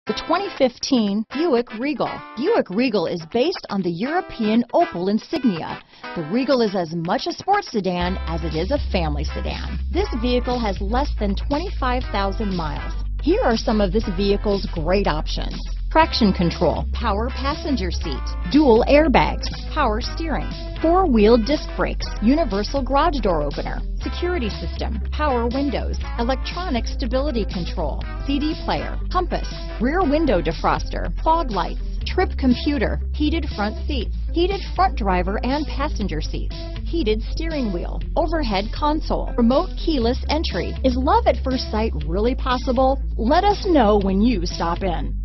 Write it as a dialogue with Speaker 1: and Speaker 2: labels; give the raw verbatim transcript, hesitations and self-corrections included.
Speaker 1: The twenty fifteen Buick Regal. Buick Regal is based on the European Opel insignia. The Regal is as much a sports sedan as it is a family sedan. This vehicle has less than twenty-five thousand miles. Here are some of this vehicle's great options: traction control, power passenger seat, dual airbags, power steering, four-wheel disc brakes, universal garage door opener, security system, power windows, electronic stability control, C D player, compass, rear window defroster, fog lights, trip computer, heated front seats, heated front driver and passenger seats, heated steering wheel, overhead console, remote keyless entry. Is love at first sight really possible? Let us know when you stop in.